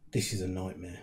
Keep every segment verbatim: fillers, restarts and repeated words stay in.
This is a nightmare.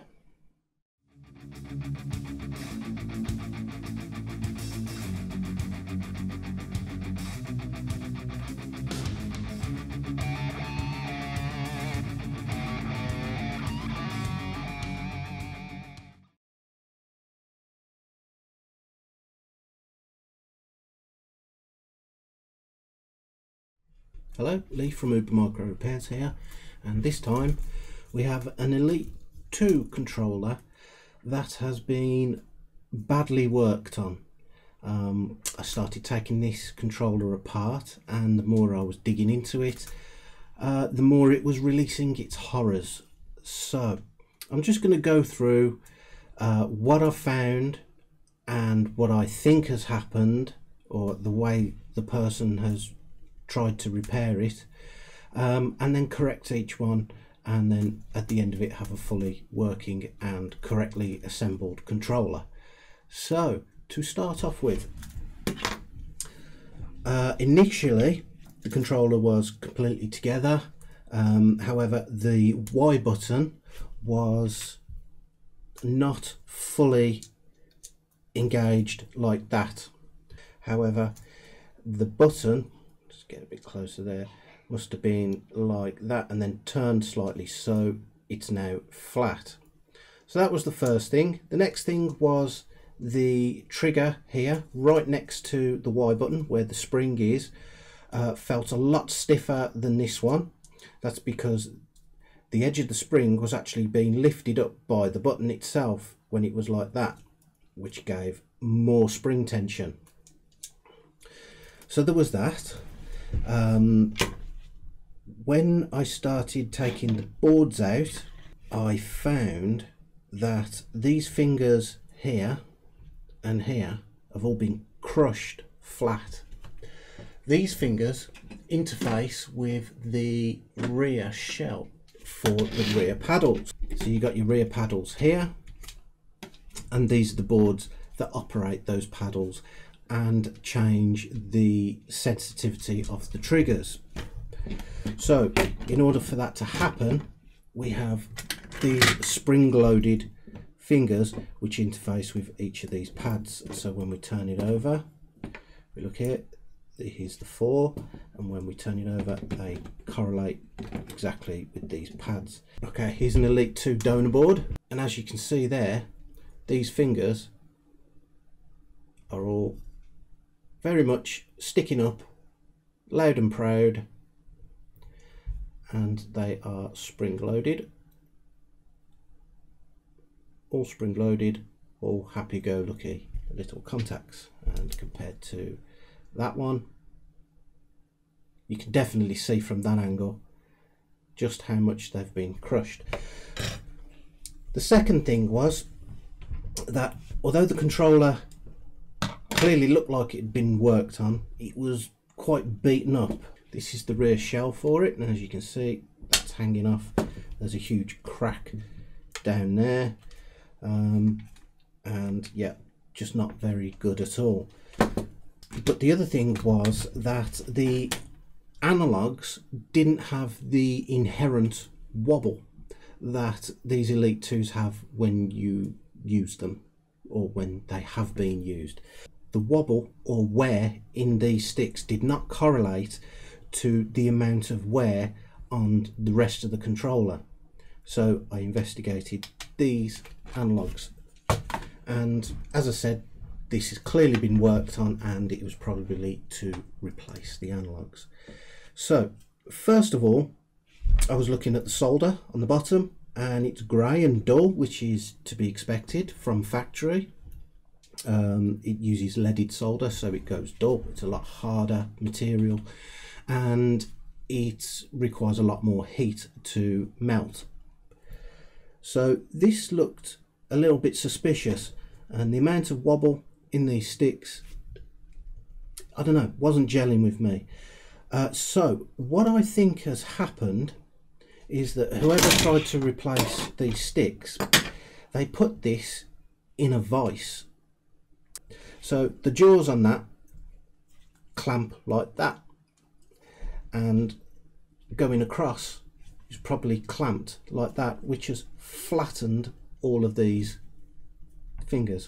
Hello, Lee from Uber Micro Repairs here, and this time we have an Elite two controller that has been badly worked on. Um, I started taking this controller apart, and the more I was digging into it, uh, the more it was releasing its horrors. So I'm just going to go through uh, what I've found and what I think has happened, or the way the person has tried to repair it, um, and then correct each one, and then at the end of it have a fully working and correctly assembled controller. So to start off with, uh, initially the controller was completely together, um, however the Y button was not fully engaged like that. However, the button, get a bit closer there, must have been like that and then turned slightly, so it's now flat. So that was the first thing. The next thing was the trigger here right next to the Y button where the spring is, uh, felt a lot stiffer than this one. That's because the edge of the spring was actually being lifted up by the button itself when it was like that, which gave more spring tension. So there was that. Um, when I started taking the boards out, I found that these fingers here and here have all been crushed flat. These fingers interface with the rear shell for the rear paddles. So you got your rear paddles here, and these are the boards that operate those paddles and change the sensitivity of the triggers. So in order for that to happen, we have these spring loaded fingers which interface with each of these pads. So when we turn it over, we look here, here's the four, and when we turn it over they correlate exactly with these pads. Okay, here's an Elite two donor board, and as you can see there, these fingers are all very much sticking up loud and proud, and they are spring loaded, all spring loaded, all happy-go-lucky little contacts. And compared to that one, you can definitely see from that angle just how much they've been crushed. The second thing was that although the controller clearly looked like it had been worked on, it was quite beaten up. This is the rear shell for it, and as you can see, that's hanging off. There's a huge crack down there, um, and yeah, just not very good at all. But the other thing was that the analogues didn't have the inherent wobble that these Elite twos have when you use them, or when they have been used. The wobble or wear in these sticks did not correlate to the amount of wear on the rest of the controller. So I investigated these analogues, and as I said, this has clearly been worked on, and it was probably to replace the analogues. So first of all, I was looking at the solder on the bottom, and it's grey and dull, which is to be expected from factory. Um, it uses leaded solder, so it goes dull. It's a lot harder material, and it requires a lot more heat to melt. So this looked a little bit suspicious, and the amount of wobble in these sticks, I don't know, wasn't gelling with me. Uh, so what I think has happened is that whoever tried to replace these sticks, they put this in a vise. So the jaws on that clamp like that, and going across is probably clamped like that, which has flattened all of these fingers.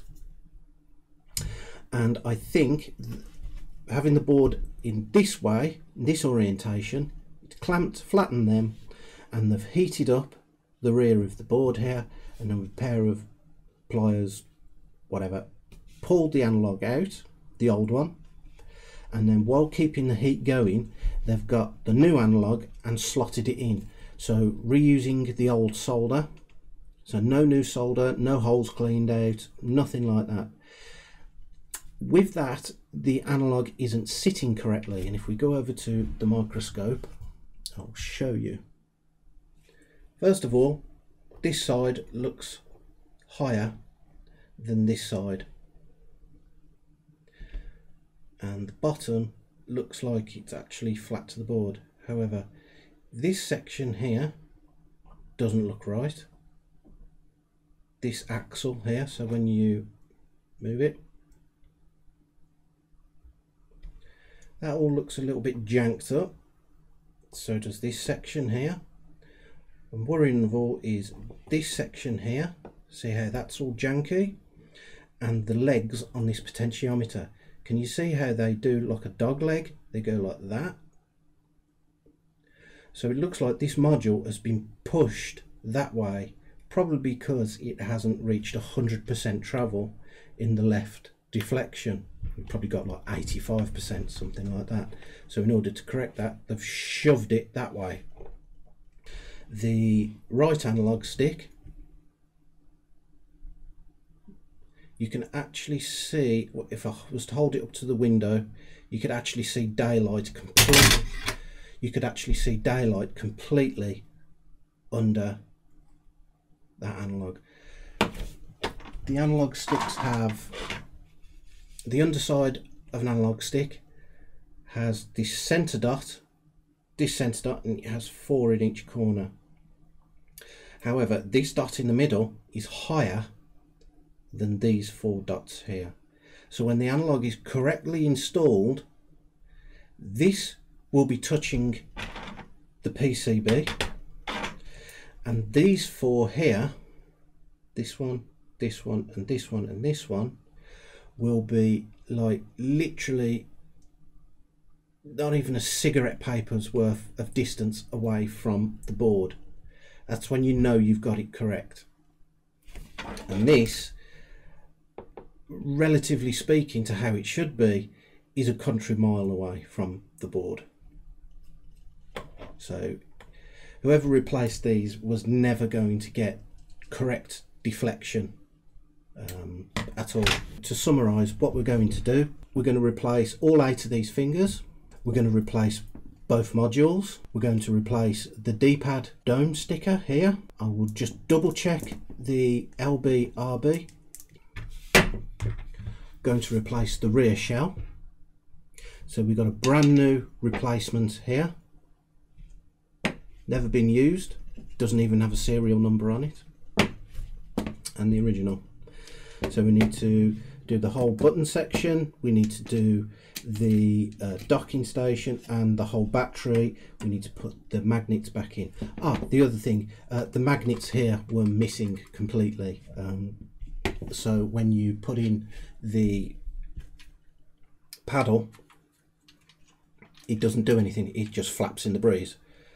And I think having the board in this way, in this orientation, it's clamped, flattened them, and they've heated up the rear of the board here, and then with a pair of pliers, whatever, pulled the analog out, the old one, and then while keeping the heat going, they've got the new analog and slotted it in. So reusing the old solder, so no new solder, no holes cleaned out, nothing like that. With that, the analog isn't sitting correctly, and if we go over to the microscope, I'll show you. First of all, this side looks higher than this side, and the bottom looks like it's actually flat to the board. However, this section here doesn't look right. This axle here, so when you move it, that all looks a little bit janked up. So does this section here. And worrying of all is this section here. See how that's all janky? And the legs on this potentiometer. Can you see how they do like a dog leg? They go like that. So it looks like this module has been pushed that way, probably because it hasn't reached one hundred percent travel in the left deflection. We've probably got like eighty-five percent, something like that. So in order to correct that, they've shoved it that way. The right analog stick, you can actually see, if I was to hold it up to the window, you could actually see daylight completely. You could actually see daylight completely under that analog. The analog sticks have, the underside of an analog stick has this center dot, this center dot, and it has four in each corner. However, this dot in the middle is higher than these four dots here. So when the analog is correctly installed, this will be touching the P C B, and these four here, this one, this one, and this one, and this one, will be like literally not even a cigarette paper's worth of distance away from the board. That's when you know you've got it correct. And this, relatively speaking to how it should be, is a country mile away from the board. So whoever replaced these was never going to get correct deflection um, at all. To summarise what we're going to do, we're going to replace all eight of these fingers. We're going to replace both modules. We're going to replace the D-pad dome sticker here. I will just double check the L B R B. Going to replace the rear shell. So we've got a brand new replacement here. Never been used. Doesn't even have a serial number on it. And the original. So we need to do the whole button section. We need to do the uh, docking station and the whole battery. We need to put the magnets back in. Ah, the other thing, uh, the magnets here were missing completely. Um, so when you put in the paddle, it doesn't do anything. It just flaps in the breeze,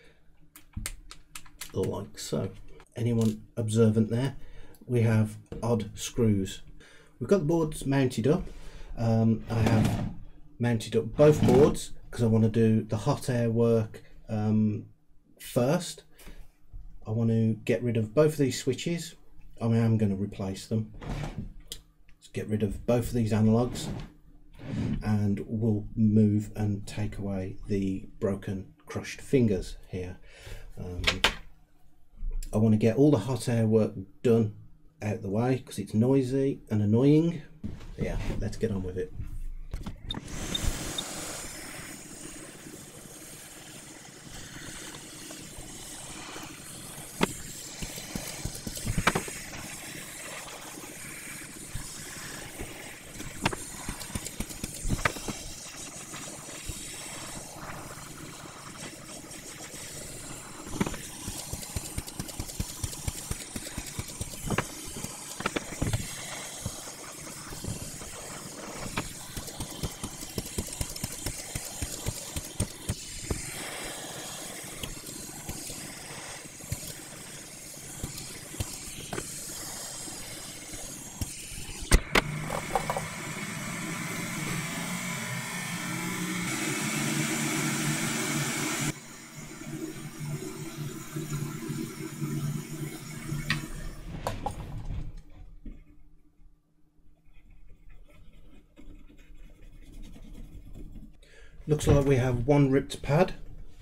like so. Anyone observant there? We have odd screws. We've got the boards mounted up. Um, I have mounted up both boards because I want to do the hot air work um, first. I want to get rid of both of these switches. I mean, I'm going to replace them. Let's get rid of both of these analogs, and we'll move and take away the broken, crushed fingers here. Um, I want to get all the hot air work done out the way because it's noisy and annoying. Yeah, let's get on with it. Looks like we have one ripped pad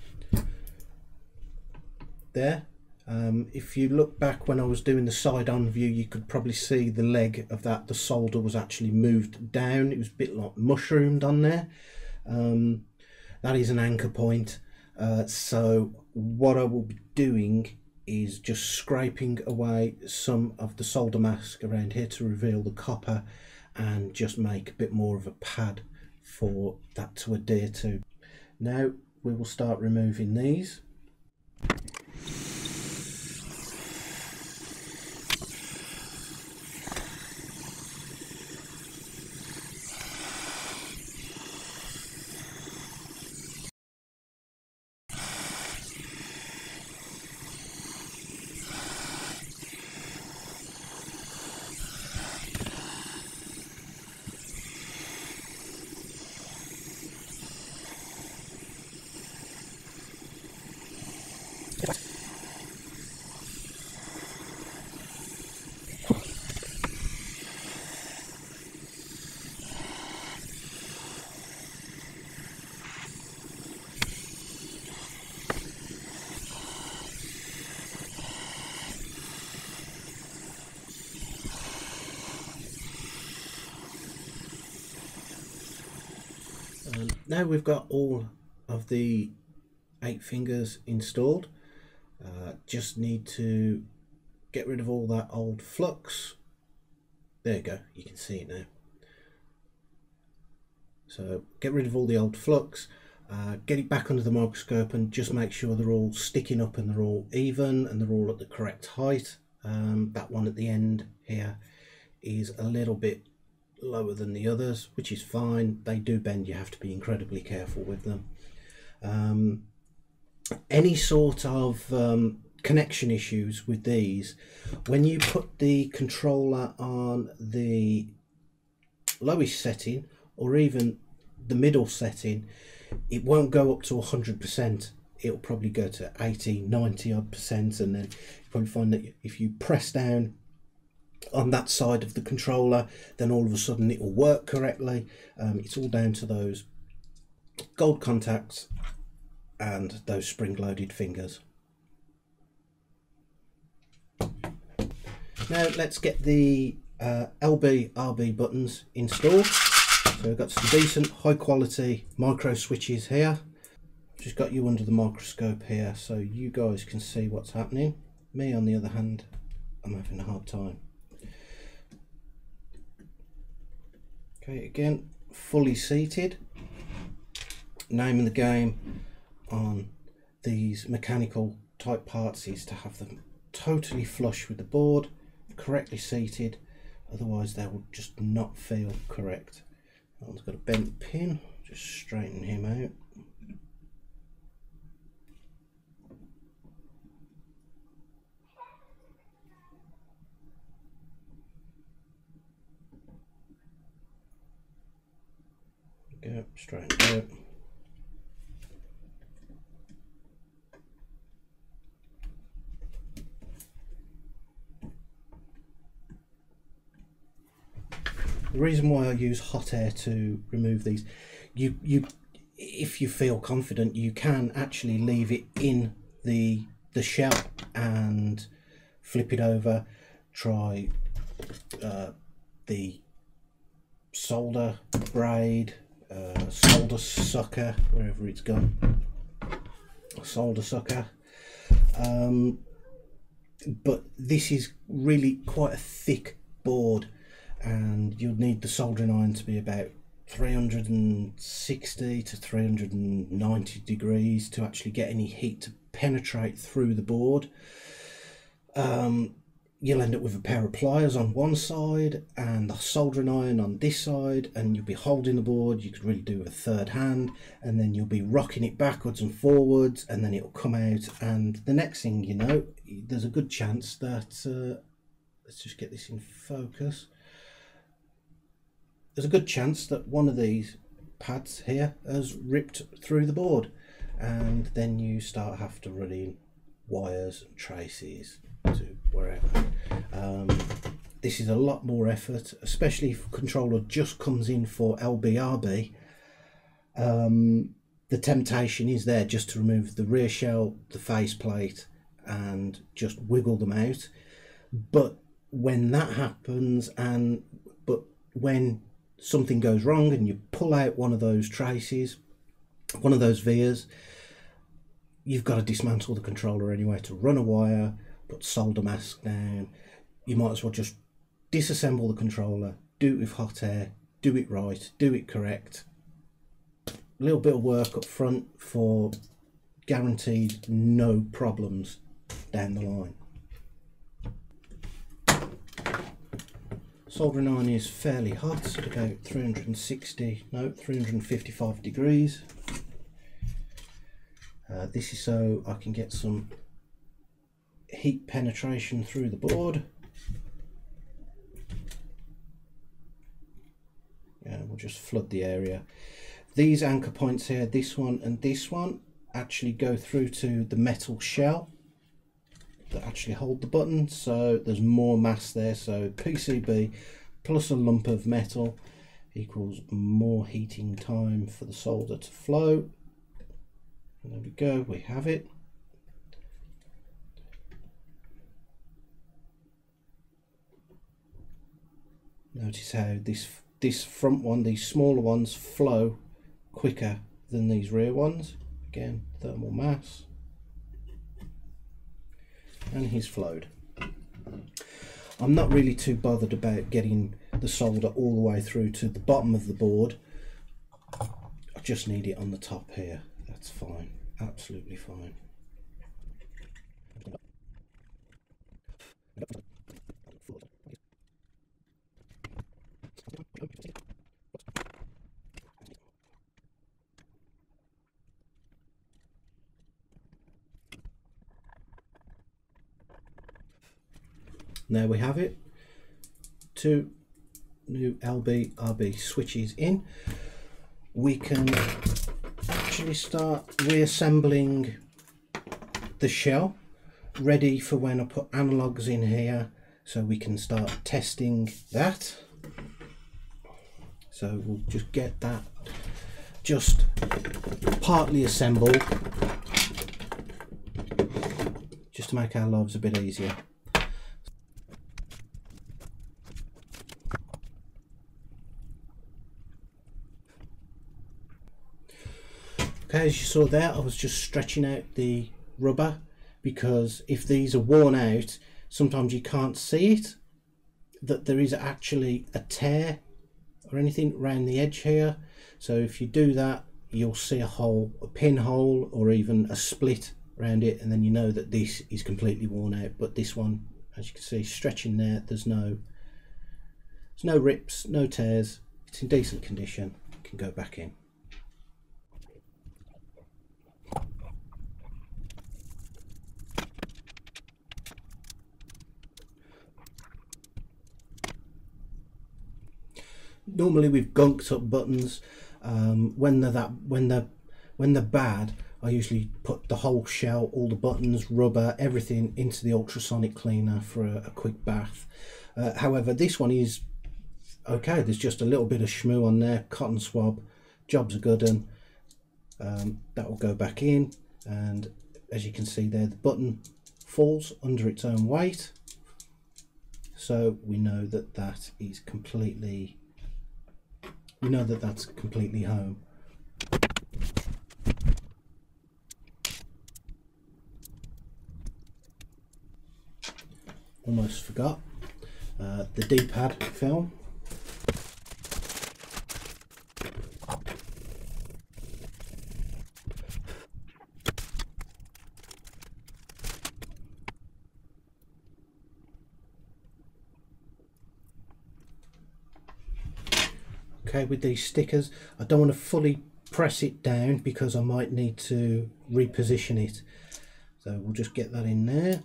there. Um, if you look back when I was doing the side-on view, you could probably see the leg of that, the solder was actually moved down. It was a bit like mushroomed on there. Um, that is an anchor point. Uh, so what I will be doing is just scraping away some of the solder mask around here to reveal the copper and just make a bit more of a pad for that to adhere to. Now we will start removing these. Um, now we've got all of the eight fingers installed, uh, just need to get rid of all that old flux. There you go, you can see it now. So get rid of all the old flux, uh, get it back under the microscope and just make sure they're all sticking up and they're all even and they're all at the correct height. Um, that one at the end here is a little bit lower than the others, which is fine. They do bend, you have to be incredibly careful with them. Um, any sort of um, connection issues with these, when you put the controller on the lowest setting or even the middle setting, it won't go up to one hundred percent. It'll probably go to eighty, ninety odd percent, and then you probably find that if you press down on that side of the controller, then all of a sudden it will work correctly. Um, it's all down to those gold contacts and those spring-loaded fingers. Now let's get the uh, L B R B buttons installed. So we've got some decent high quality micro switches here. Just got you under the microscope here so you guys can see what's happening. Me on the other hand, I'm having a hard time. Okay, again, fully seated. Name of the game on these mechanical type parts is to have them totally flush with the board, correctly seated, otherwise they will just not feel correct. That one's got a bent pin, just straighten him out. Go, straighten out. The reason why I use hot air to remove these, you you if you feel confident, you can actually leave it in the the shell and flip it over. Try uh, the solder braid, uh, solder sucker, wherever it's gone, solder sucker. Um, but this is really quite a thick board, and you'll need the soldering iron to be about three hundred sixty to three hundred ninety degrees to actually get any heat to penetrate through the board. Um, you'll end up with a pair of pliers on one side and the soldering iron on this side, and you'll be holding the board. You could really do with a third hand, and then you'll be rocking it backwards and forwards, and then it'll come out, and the next thing you know, there's a good chance that uh, let's just get this in focus. There's a good chance that one of these pads here has ripped through the board, and then you start have to run in wires and traces to wherever. Um, this is a lot more effort, especially if the controller just comes in for L B R B. um, the temptation is there just to remove the rear shell, the faceplate, and just wiggle them out. But when that happens, and but when something goes wrong and you pull out one of those traces, one of those vias, you've got to dismantle the controller anyway, to run a wire, put solder mask down. You might as well just disassemble the controller, do it with hot air, do it right, do it correct. A little bit of work up front for guaranteed no problems down the line. Soldering iron is fairly hot at about three hundred sixty, no, three hundred fifty-five degrees. Uh, this is so I can get some heat penetration through the board. Yeah, we'll just flood the area. These anchor points here, this one and this one, actually go through to the metal shell that actually hold the button, so there's more mass there. So P C B plus a lump of metal equals more heating time for the solder to flow. And there we go, we have it. Notice how this this front one, these smaller ones, flow quicker than these rear ones. Again, thermal mass. And he's flowed. I'm not really too bothered about getting the solder all the way through to the bottom of the board. I just need it on the top here. That's fine, absolutely fine. There we have it, two new L B R B switches in. We can actually start reassembling the shell, ready for when I put analogues in here, so we can start testing that. So we'll just get that just partly assembled, just to make our lives a bit easier. Okay, as you saw there, I was just stretching out the rubber, because if these are worn out, sometimes you can't see it, that there is actually a tear or anything around the edge here. So if you do that, you'll see a hole, a pinhole, or even a split around it, and then you know that this is completely worn out. But this one, as you can see, stretching there, there's no, there's no rips, no tears. It's in decent condition. It can go back in. Normally we've gunked up buttons. Um, when they're that when they're when they're bad, I usually put the whole shell, all the buttons, rubber, everything into the ultrasonic cleaner for a, a quick bath. Uh, however, this one is okay. There's just a little bit of schmoo on there, cotton swab, job's a good one. Um, that will go back in, and as you can see there, the button falls under its own weight, so we know that that is completely we know that that's completely home. Almost forgot uh, the D-pad film. Okay, with these stickers, I don't want to fully press it down because I might need to reposition it. So we'll just get that in there,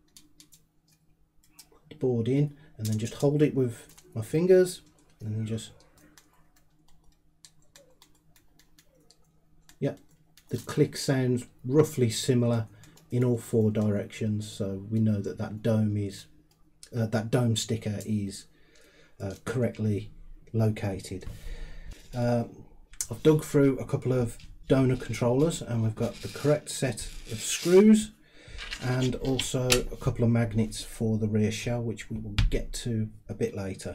put the board in, and then just hold it with my fingers, and then just, yep, the click sounds roughly similar in all four directions, so we know that that dome is, uh, that dome sticker is uh, correctly located. Uh, I've dug through a couple of donor controllers and we've got the correct set of screws and also a couple of magnets for the rear shell, which we will get to a bit later.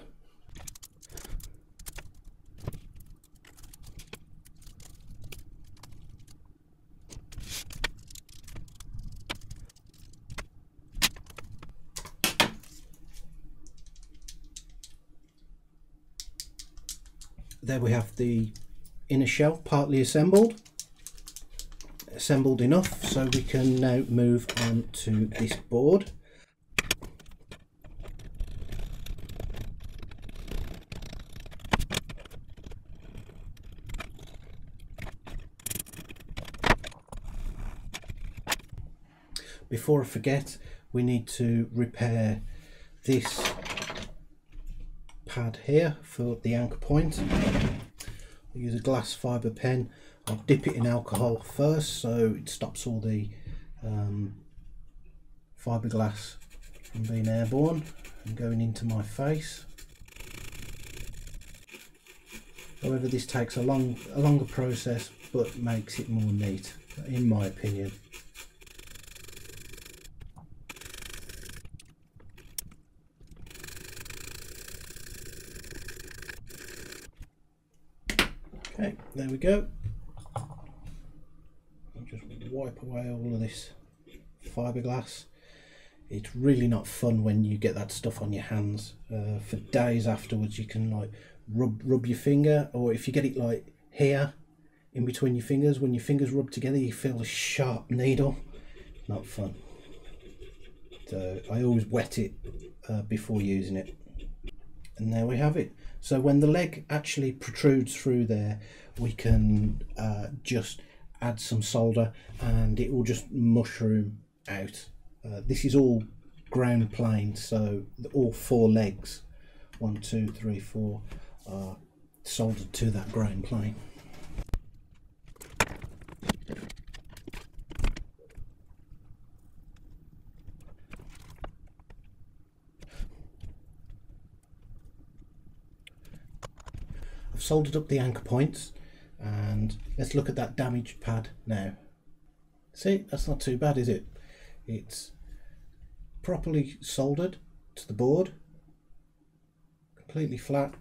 There we have the inner shell partly assembled, assembled enough so we can now move on to this board. Before I forget, we need to repair this pad here for the anchor point. I use a glass fibre pen. I'll dip it in alcohol first so it stops all the um, fiberglass from being airborne and going into my face. However, this takes a long, a longer process, but makes it more neat, in my opinion. Okay, there we go. I'll just wipe away all of this fiberglass. It's really not fun when you get that stuff on your hands. Uh, for days afterwards you can like rub, rub your finger, or if you get it like here in between your fingers, when your fingers rub together you feel a sharp needle. Not fun. So I always wet it uh, before using it. And there we have it. So when the leg actually protrudes through there, we can uh, just add some solder and it will just mushroom out. Uh, this is all ground plane, so all four legs, one, two, three, four, are soldered to that ground plane. I've soldered up the anchor points and let's look at that damaged pad now. See, that's not too bad, is it? It's properly soldered to the board, completely flat.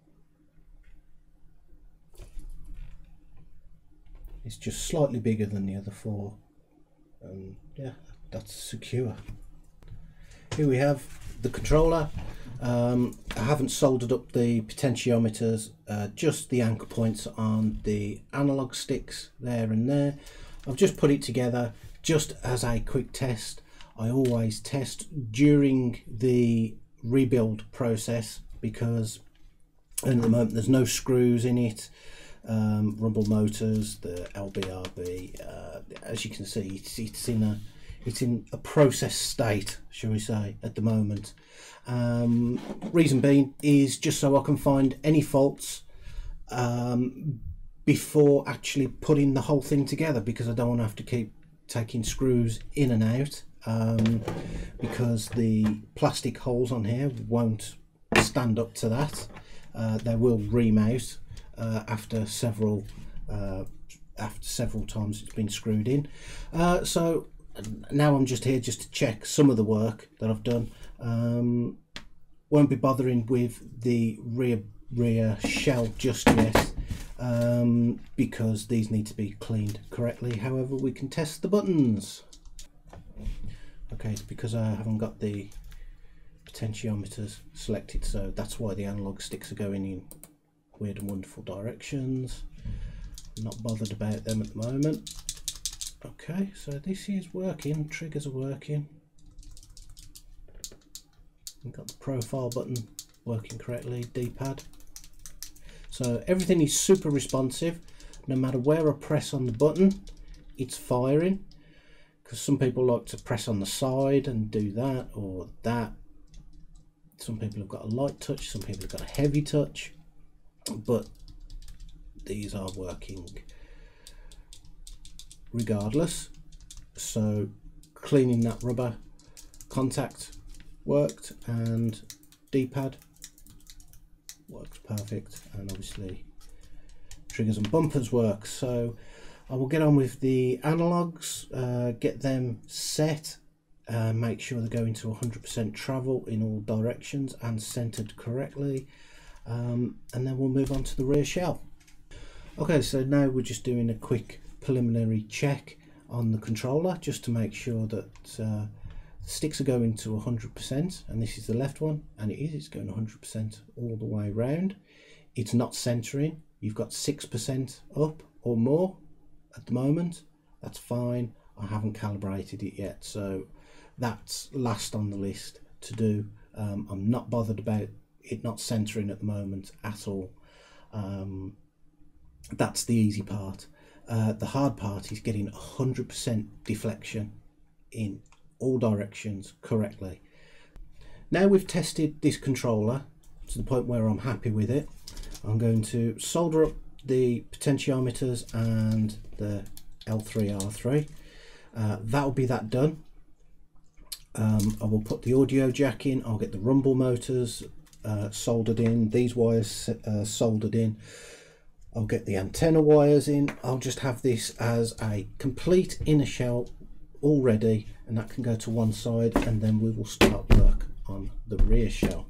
It's just slightly bigger than the other four, and yeah, that's secure. Here we have the controller. Um, I haven't soldered up the potentiometers, uh, just the anchor points on the analog sticks there and there. I've just put it together just as a quick test. I always test during the rebuild process because at the moment there's no screws in it. Um, rumble motors, the L B R B, uh, as you can see, it's, it's in a it's in a process state, shall we say, at the moment. Um, reason being is just so I can find any faults um, before actually putting the whole thing together, because I don't want to have to keep taking screws in and out, um, because the plastic holes on here won't stand up to that. Uh, they will ream out uh, after several uh, after several times it's been screwed in. Uh, so now I'm just here just to check some of the work that I've done. Um, won't be bothering with the rear rear shell just yet, um, because these need to be cleaned correctly. However, we can test the buttons. Okay, it's because I haven't got the potentiometers selected, so that's why the analog sticks are going in weird and wonderful directions. I'm not bothered about them at the moment. Okay, so this is working, triggers are working. We've got the profile button working correctly, D-pad. So everything is super responsive. No matter where I press on the button, it's firing. Because some people like to press on the side and do that or that. Some people have got a light touch, some people have got a heavy touch. But these are working regardless. So cleaning that rubber contact worked, and D-pad works perfect, and obviously triggers and bumpers work. So I will get on with the analogs, uh, get them set, uh, make sure they're going to one hundred percent travel in all directions and centered correctly, um, and then we'll move on to the rear shell. Okay, so now we're just doing a quick preliminary check on the controller just to make sure that uh, the sticks are going to one hundred percent, and this is the left one, and it is, it's going one hundred percent all the way around. It's not centering. You've got six percent up or more at the moment. That's fine. I haven't calibrated it yet, so that's last on the list to do. Um, I'm not bothered about it not centering at the moment at all. Um, that's the easy part. Uh, the hard part is getting one hundred percent deflection in all directions correctly. Now we've tested this controller to the point where I'm happy with it, I'm going to solder up the potentiometers and the L three R three. Uh, that'll be that done. Um, I will put the audio jack in, I'll get the rumble motors uh, soldered in, these wires uh, soldered in, I'll get the antenna wires in. I'll just have this as a complete inner shell all ready, and that can go to one side, and then we will start work on the rear shell.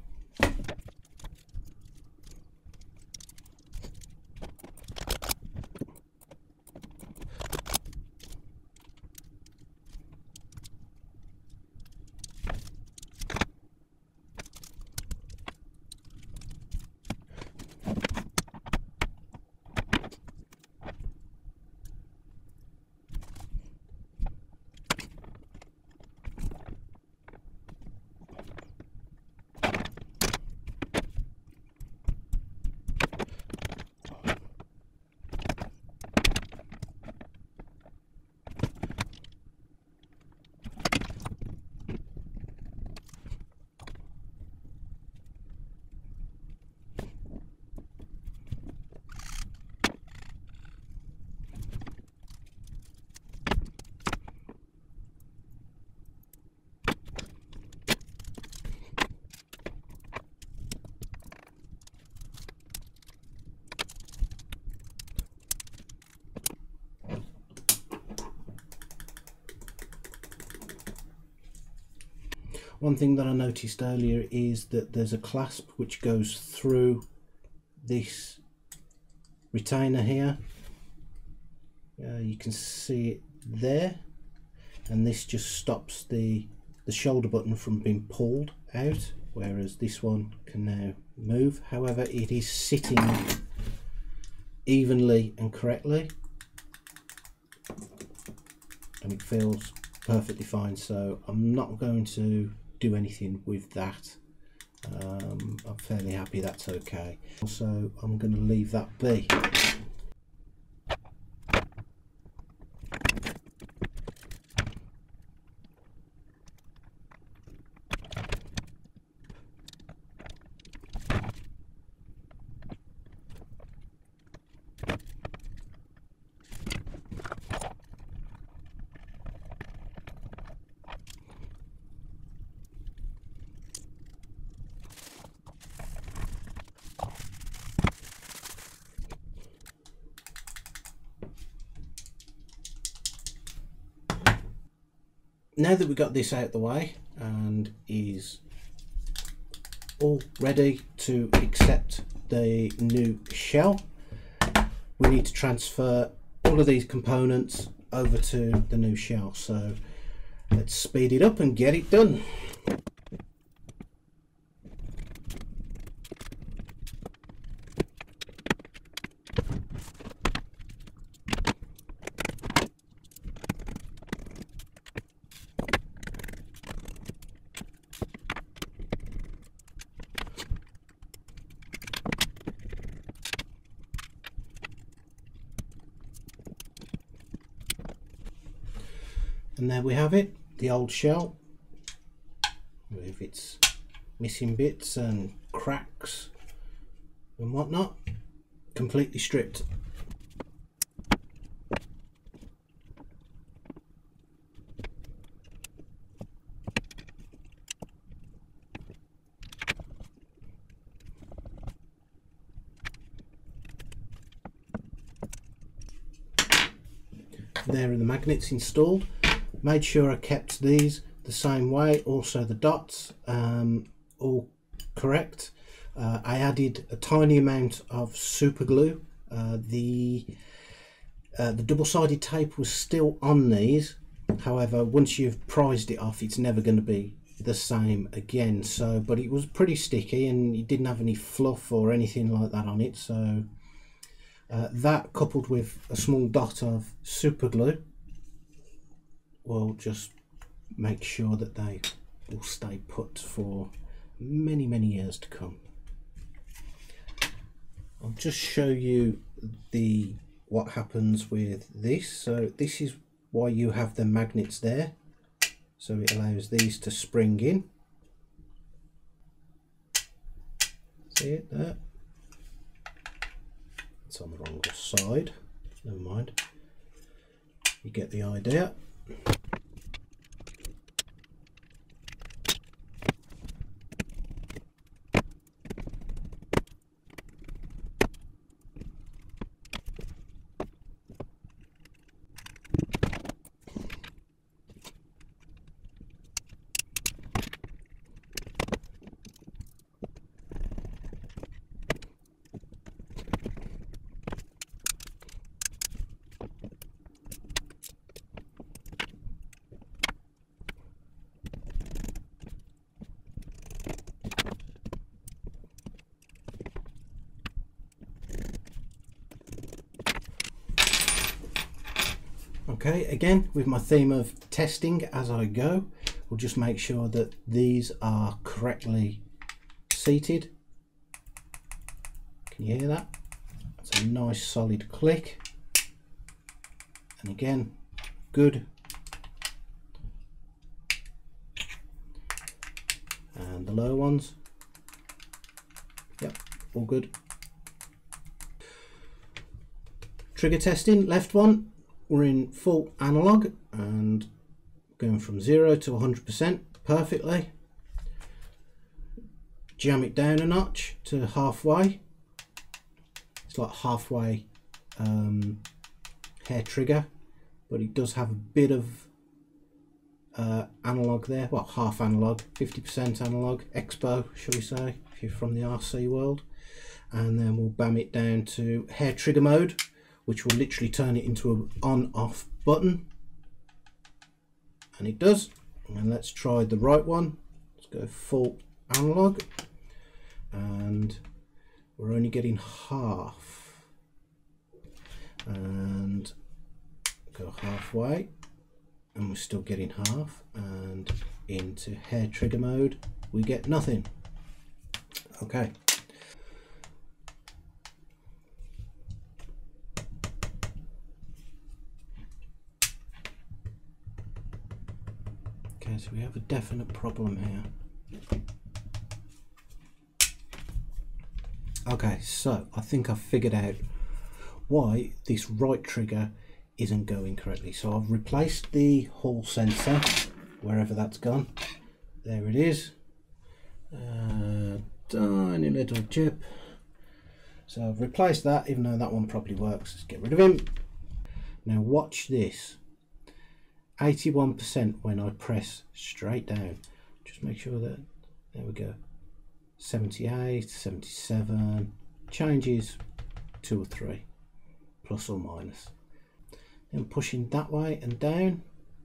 One thing that I noticed earlier is that there's a clasp which goes through this retainer here. Uh, you can see it there, and this just stops the the shoulder button from being pulled out, whereas this one can now move. However, it is sitting evenly and correctly, and it feels perfectly fine, so I'm not going to do anything with that. um, I'm fairly happy that's okay, so I'm going to leave that be. Now that we've got this out the way and is all ready to accept the new shell, we need to transfer all of these components over to the new shell. So let's speed it up and get it done. And there we have it, the old shell with its missing bits and cracks and whatnot, completely stripped. there are the magnets installed. Made sure I kept these the same way, also the dots um, all correct. Uh, I added a tiny amount of super glue. Uh, the uh, the double-sided tape was still on these, however once you've prized it off it's never going to be the same again. So but it was pretty sticky and it didn't have any fluff or anything like that on it, so uh, that coupled with a small dot of super glue will just make sure that they will stay put for many many years to come. I'll just show you the what happens with this. So this is why you have the magnets there, so it allows these to spring in. See it there? It's on the wrong side, never mind, you get the idea. Okay, again with my theme of testing as I go, we'll just make sure that these are correctly seated. Can you hear that? That's a nice solid click, and again good. And the lower ones, yep, all good. Trigger testing, left one, we're in full analog and going from zero to one hundred percent perfectly. Jam it down a notch to halfway. It's like halfway um, hair trigger, but it does have a bit of uh, analog there. Well, half analog, fifty percent analog, expo, shall we say, if you're from the R C world. And then we'll bam it down to hair trigger mode, which will literally turn it into an on-off button, and it does. And let's try the right one. Let's go full analog, and we're only getting half, and go halfway and we're still getting half, and into hair trigger mode we get nothing. Okay. Okay, so we have a definite problem here. Okay, so I think I've figured out why this right trigger isn't going correctly. So I've replaced the hall sensor, wherever that's gone. There it is. Uh, tiny little chip. So I've replaced that, even though that one probably works. Let's get rid of him. Now watch this. eighty-one percent when I press straight down. Just make sure that, there we go. seventy-eight, seventy-seven, changes two or three, plus or minus. Then pushing that way and down,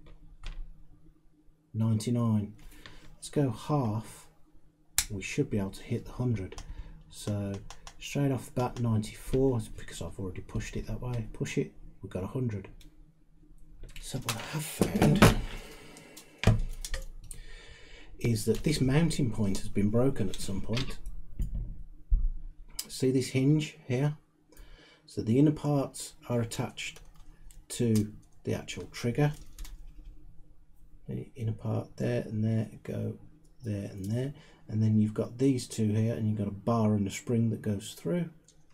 ninety-nine. Let's go half, we should be able to hit the one hundred. So straight off the bat ninety-four, because I've already pushed it that way. Push it, we've got one hundred. So what I have found is that this mounting point has been broken at some point. See this hinge here? So the inner parts are attached to the actual trigger. The inner part there and there go there and there, and then you've got these two here, and you've got a bar and a spring that goes through.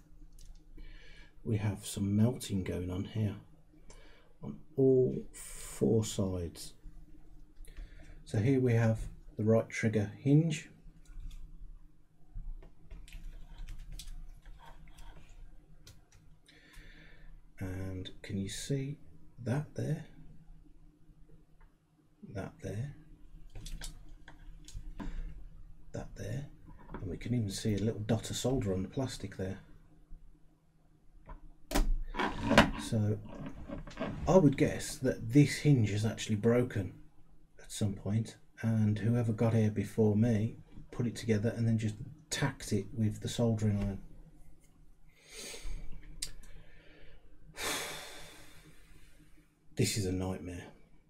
We have some melting going on here on all four sides. So here we have the right trigger hinge, and can you see that there, that there, that there, and we can even see a little dot of solder on the plastic there. So I would guess that this hinge is actually broken at some point, and whoever got here before me put it together and then just tacked it with the soldering iron. This is a nightmare.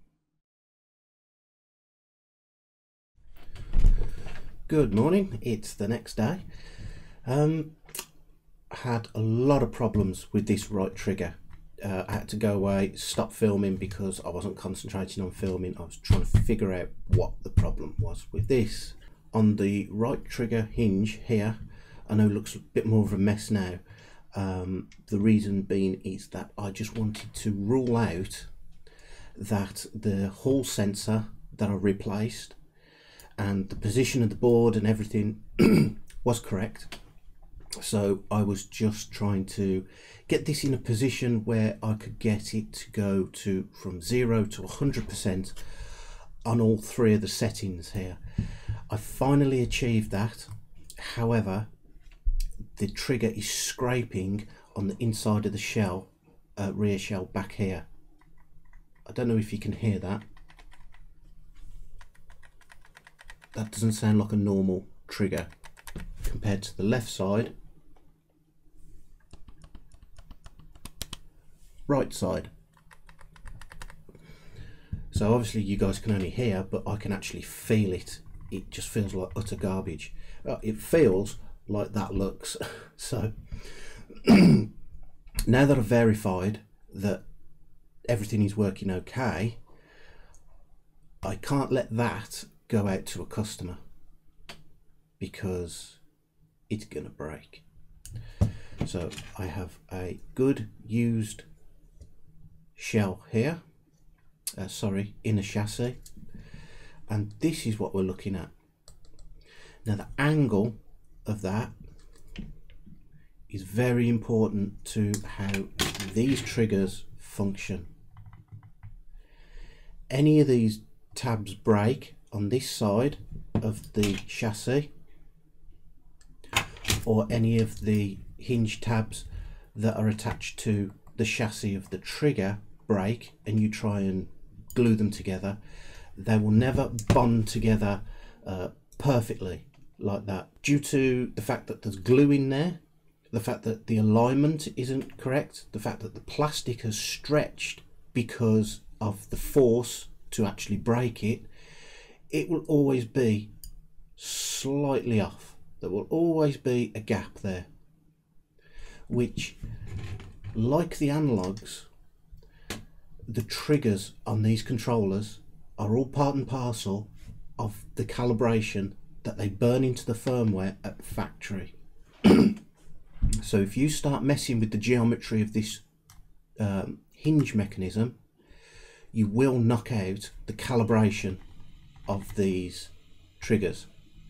Good morning, it's the next day. Um, I had a lot of problems with this right trigger. Uh, I had to go away, stop filming because I wasn't concentrating on filming. I was trying to figure out what the problem was with this. On the right trigger hinge here, I know it looks a bit more of a mess now. Um, the reason being is that I just wanted to rule out that the hall sensor that I replaced and the position of the board and everything was correct. So I was just trying to get this in a position where I could get it to go to from zero to one hundred percent on all three of the settings here. I finally achieved that. However, the trigger is scraping on the inside of the shell, uh, rear shell back here. I don't know if you can hear that. That doesn't sound like a normal trigger compared to the left side, right side. So obviously you guys can only hear, but I can actually feel it. It just feels like utter garbage. Uh, it feels like that looks. So now that I've verified that everything is working okay, I can't let that go out to a customer because it's gonna break. So I have a good used shell here, uh, sorry, inner chassis, and this is what we're looking at. Now the angle of that is very important to how these triggers function. Any of these tabs break on this side of the chassis, or any of the hinge tabs that are attached to the chassis of the trigger break, and you try and glue them together, they will never bond together uh, perfectly like that, due to the fact that there's glue in there, the fact that the alignment isn't correct, the fact that the plastic has stretched because of the force to actually break it. It will always be slightly off. There will always be a gap there, which, like the analogues, the triggers on these controllers are all part and parcel of the calibration that they burn into the firmware at the factory. So if you start messing with the geometry of this um, hinge mechanism, you will knock out the calibration of these triggers.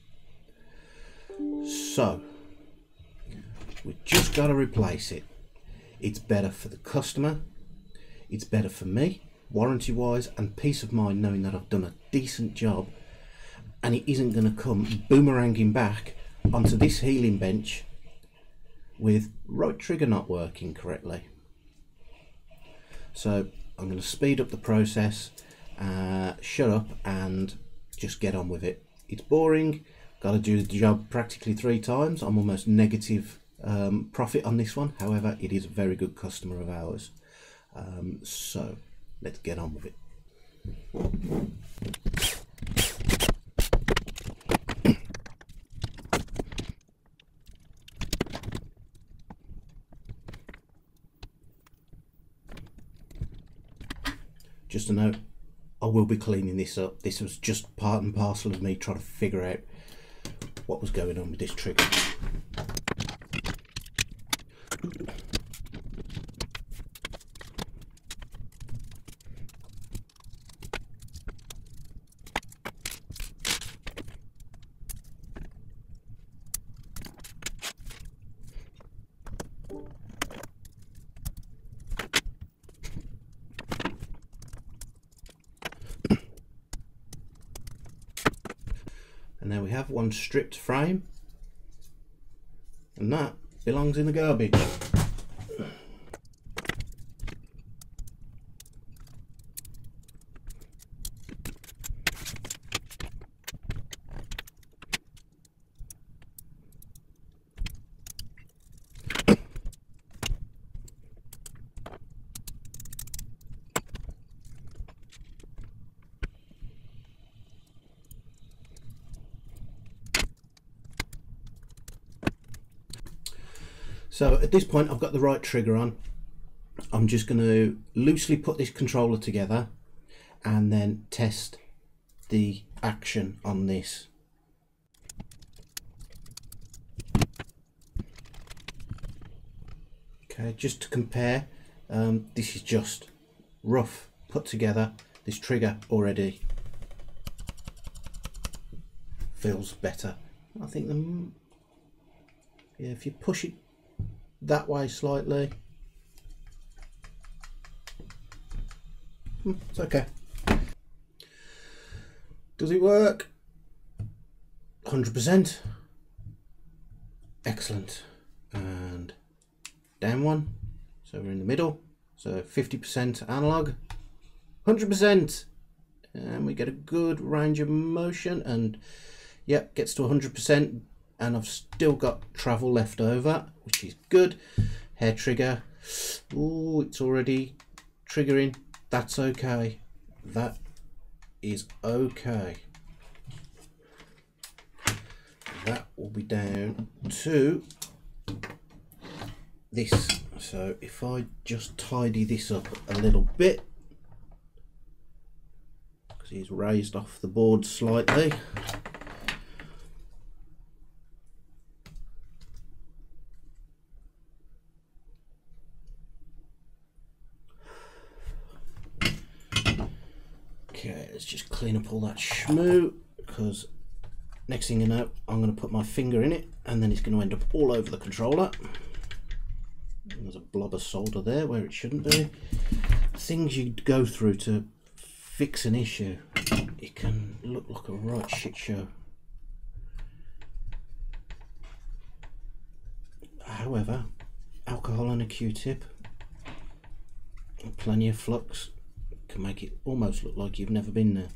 So we've just got to replace it. It's better for the customer, it's better for me, warranty wise, and peace of mind knowing that I've done a decent job and it isn't going to come boomeranging back onto this healing bench with right trigger not working correctly. So I'm going to speed up the process, uh, shut up and just get on with it. It's boring, got to do the job practically three times. I'm almost negative um, profit on this one. However, it is a very good customer of ours. Um, so let's get on with it. Just a note, I will be cleaning this up. This was just part and parcel of me trying to figure out what was going on with this trigger. And now we have one stripped frame, and that belongs in the garbage. So at this point I've got the right trigger on. I'm just going to loosely put this controller together and then test the action on this. Okay, just to compare, um, this is just rough put together. This trigger already feels better. I think the, yeah, if you push it that way slightly, hmm, it's okay. Does it work? one hundred percent. Excellent. And down one, so we're in the middle, so fifty percent analog, one hundred percent, and we get a good range of motion, and yep, gets to one hundred percent, and I've still got travel left over, which is good. Hair trigger, oh, it's already triggering. That's okay. That is okay. That will be down to this. So if I just tidy this up a little bit, because he's raised off the board slightly. Okay, let's just clean up all that schmoo, because next thing you know, I'm going to put my finger in it and then it's going to end up all over the controller. And there's a blob of solder there where it shouldn't be. Things you go through to fix an issue, it can look like a right shit show. However, alcohol and a Q-tip, plenty of flux, can make it almost look like you've never been there.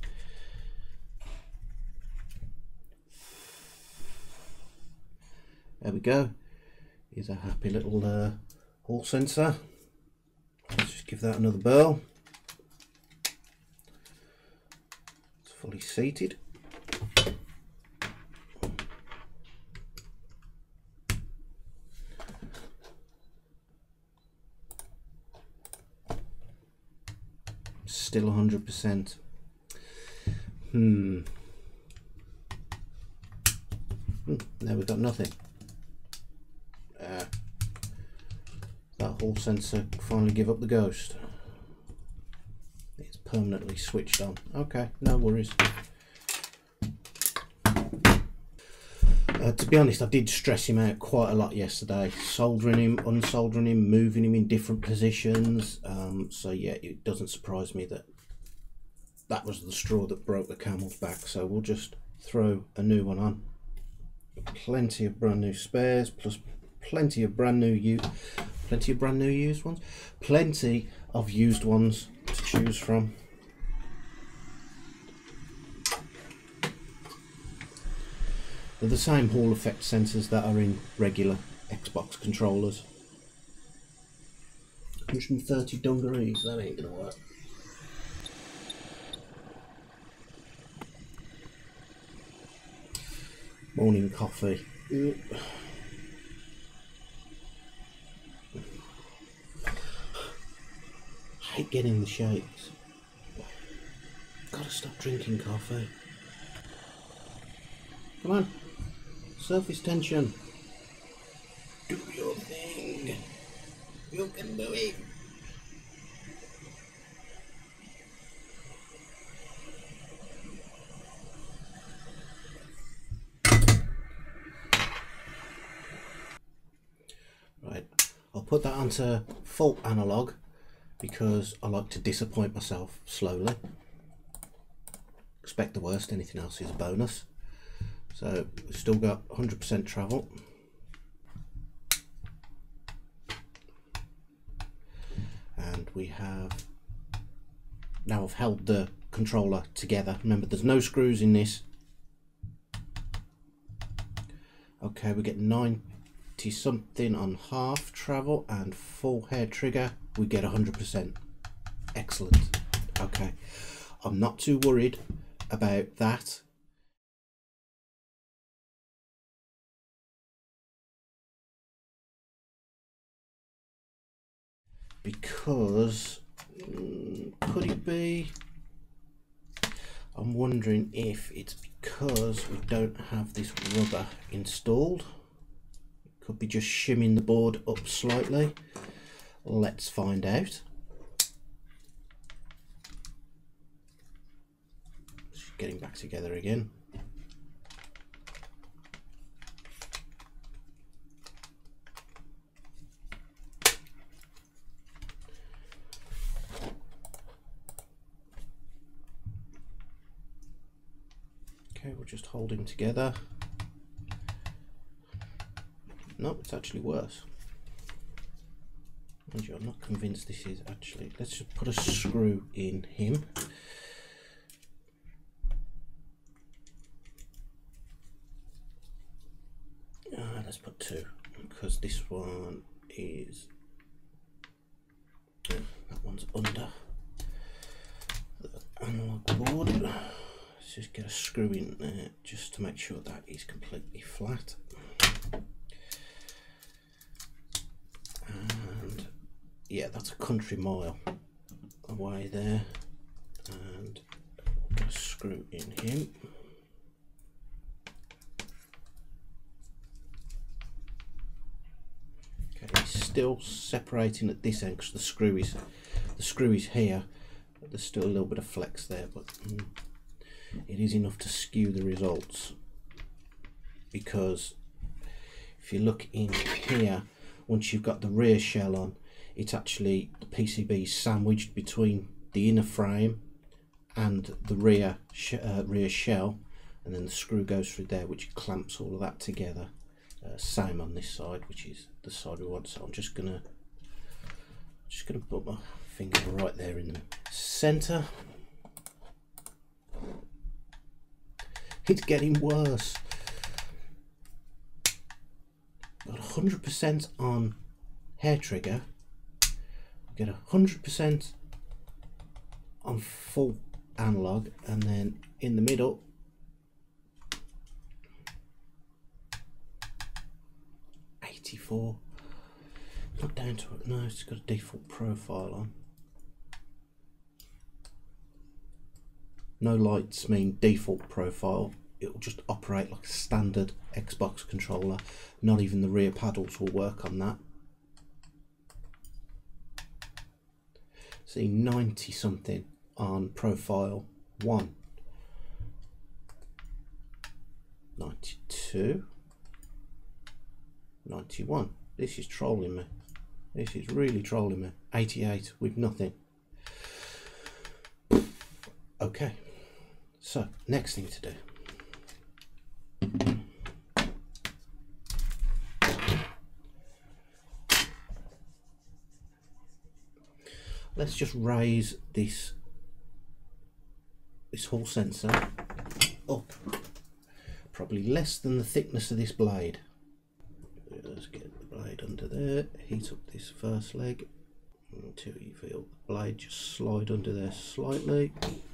There we go. Here's a happy little uh, hall sensor. Let's just give that another burl. It's fully seated. Still one hundred percent. Hmm. Hmm. Now we've got nothing. Uh, that hall sensor finally give up the ghost. It's permanently switched on. Okay, no worries. Uh, to be honest, I did stress him out quite a lot yesterday, soldering him, unsoldering him, moving him in different positions. Um, so yeah, it doesn't surprise me that that was the straw that broke the camel's back. So we'll just throw a new one on. Plenty of brand new spares, plus plenty of brand new u plenty of brand new used ones, plenty of used ones to choose from. They're the same Hall effect sensors that are in regular Xbox controllers. one hundred thirty dungarees, that ain't gonna work. Morning coffee. Ugh. I hate getting the shakes. Gotta stop drinking coffee. Come on. Surface tension. Do your thing. You can do it. Right, I'll put that onto full analog because I like to disappoint myself slowly. Expect the worst, anything else is a bonus. So we've still got one hundred percent travel. And we have, now I've held the controller together. Remember, there's no screws in this. Okay, we get ninety something on half travel, and full hair trigger we get one hundred percent. Excellent. Okay, I'm not too worried about that. Because mm, could it be, I'm wondering if it's because we don't have this rubber installed. It could be just shimming the board up slightly. Let's find out. Just getting back together again. Okay, we're just holding together. No, it's actually worse. Mind you, I'm not convinced this is actually. Let's just put a screw in him. Uh, let's put two, because this one is. That one's under the analog board. Let's just get a screw in there just to make sure that is completely flat. And yeah, that's a country mile away there. And get a screw in him. Okay, it's still separating at this end because the screw is the screw is here. But there's still a little bit of flex there, but mm, it is enough to skew the results, because if you look in here, once you've got the rear shell on, it's actually the P C B sandwiched between the inner frame and the rear sh uh, rear shell, and then the screw goes through there, which clamps all of that together. Uh, same on this side, which is the side we want. So I'm just gonna just gonna put my finger right there in the center. It's getting worse. Got one hundred percent on hair trigger. Get one hundred percent on full analog, and then in the middle eighty-four. Not down to it. No, it's got a default profile on. No lights mean default profile. It will just operate like a standard Xbox controller. Not even the rear paddles will work on that. See, ninety something on profile one. ninety-two. ninety-one. This is trolling me. This is really trolling me. eighty-eight with nothing. Okay. So, next thing to do. Let's just raise this this whole sensor up, probably less than the thickness of this blade. Let's get the blade under there, heat up this first leg until you feel the blade just slide under there slightly.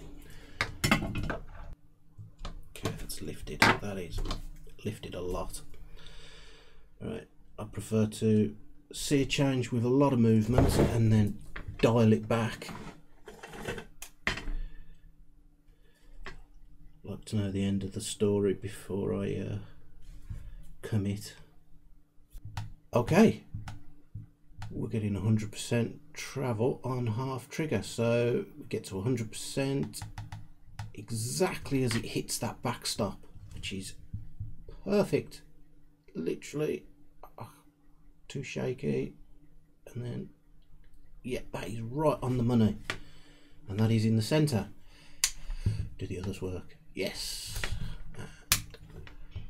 Okay, that's lifted. That is lifted a lot. Right, I prefer to see a change with a lot of movement and then dial it back. Like to know the end of the story before I uh, commit. Okay, we're getting one hundred percent travel on half trigger, so we get to one hundred percent exactly as it hits that backstop, which is perfect. Literally oh, too shaky, and then yeah, that is right on the money, and that is in the center. Do the others work? Yes. And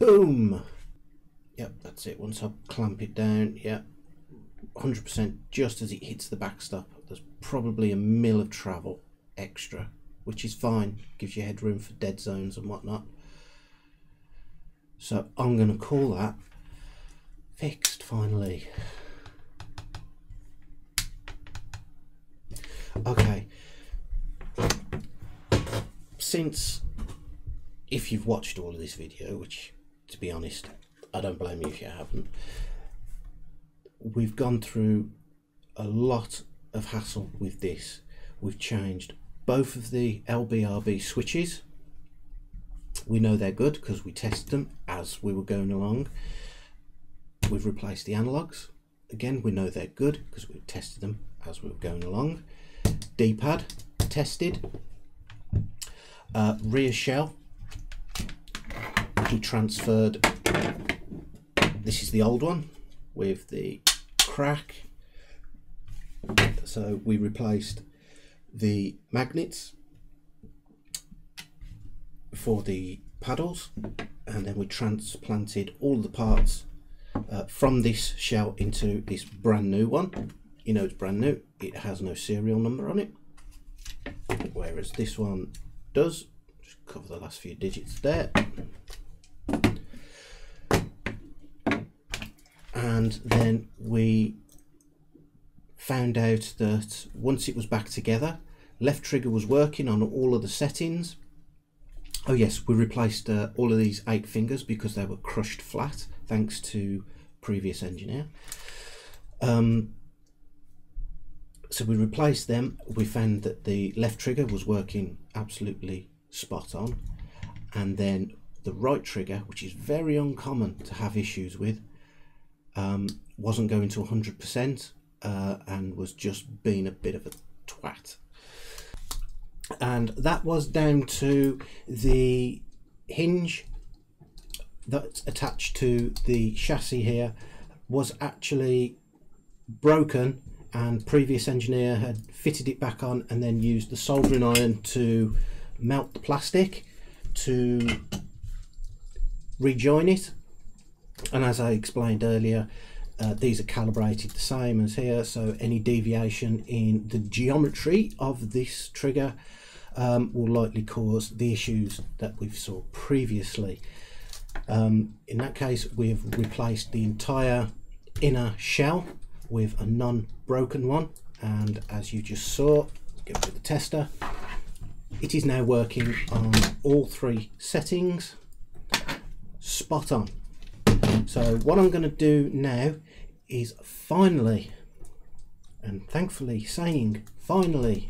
Boom. Yep, that's it. Once I clamp it down, yep, one hundred percent just as it hits the backstop. There's probably a mil of travel extra, which is fine. Gives you headroom for dead zones and whatnot. So I'm going to call that fixed finally. Okay. Since, if you've watched all of this video, which to be honest, I don't blame you if you haven't, we've gone through a lot of hassle with this. We've changed both of the L B R B switches. We know they're good because we tested them as we were going along. We've replaced the analogs. Again, we know they're good because we tested them as we were going along. D-pad tested. Uh, rear shell, we transferred. This is the old one with the crack, so we replaced the magnets for the paddles, and then we transplanted all the parts uh, from this shell into this brand new one. You know it's brand new, it has no serial number on it, whereas this one does. Just cover the last few digits there. And then we found out that once it was back together, left trigger was working on all of the settings. Oh yes, we replaced uh, all of these eight fingers because they were crushed flat thanks to previous engineer. Um, so we replaced them. We found that the left trigger was working absolutely spot on, and then the right trigger, which is very uncommon to have issues with, um, wasn't going to one hundred percent uh, and was just being a bit of a twat. And that was down to the hinge that's attached to the chassis here was actually broken, and previous engineer had fitted it back on and then used the soldering iron to melt the plastic to rejoin it. And as I explained earlier, uh, these are calibrated the same as here, so any deviation in the geometry of this trigger um, will likely cause the issues that we've saw previously. Um, in that case, we've replaced the entire inner shell with a non-broken one, and as you just saw, go with the tester, it is now working on all three settings spot on. So what I'm going to do now is finally, and thankfully saying finally,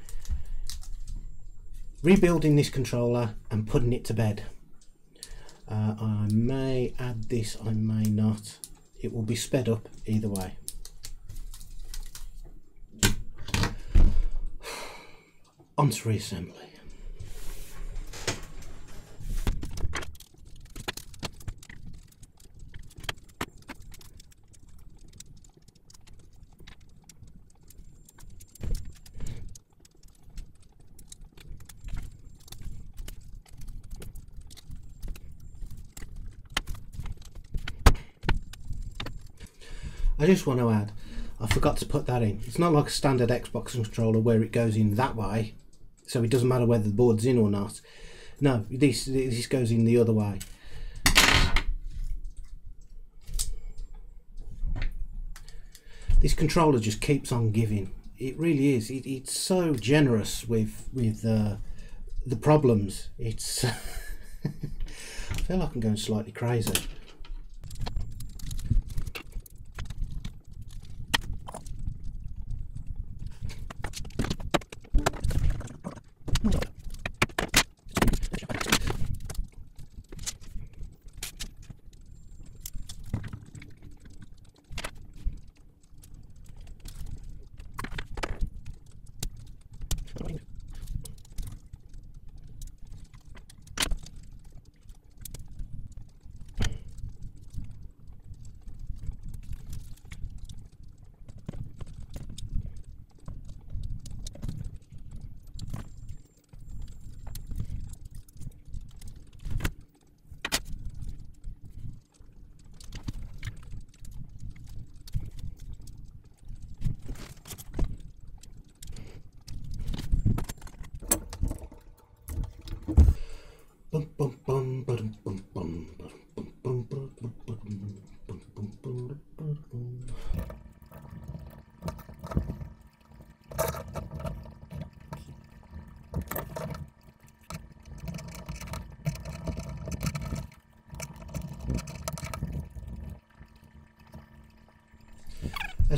rebuilding this controller and putting it to bed. Uh, I may add this, I may not. It will be sped up either way. On to reassembly. I just want to add, I forgot to put that in. It's not like a standard Xbox controller where it goes in that way, so it doesn't matter whether the board's in or not. No, this this goes in the other way. This controller just keeps on giving. It really is. It, it's so generous with with uh, the problems. It's. I feel like I'm going slightly crazy.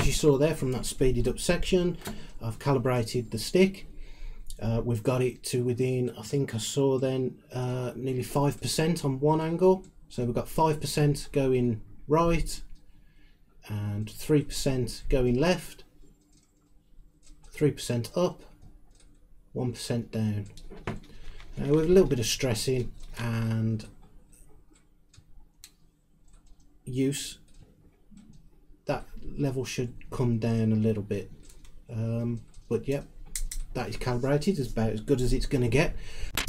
you saw there from that speeded up section, I've calibrated the stick. Uh, we've got it to within, I think I saw then, uh, nearly five percent on one angle. So we've got five percent going right and three percent going left, three percent up, one percent down. Now with a little bit of stressing and use, that level should come down a little bit. Um, but yep, that is calibrated. It's about as good as it's going to get.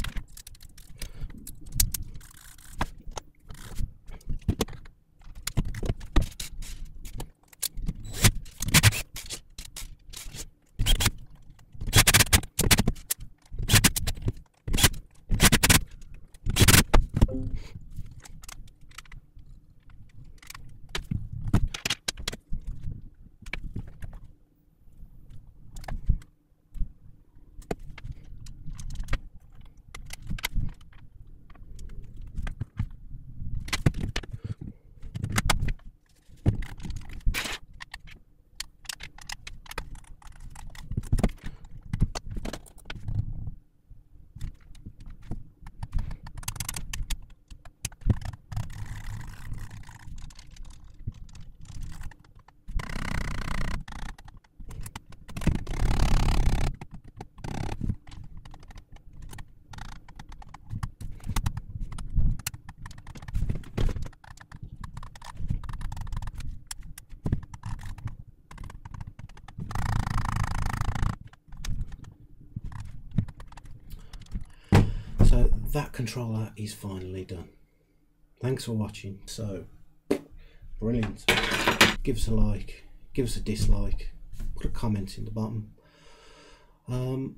So that controller is finally done. Thanks for watching. So brilliant. Give us a like, give us a dislike, put a comment in the bottom. Um,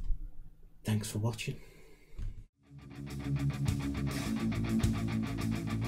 thanks for watching.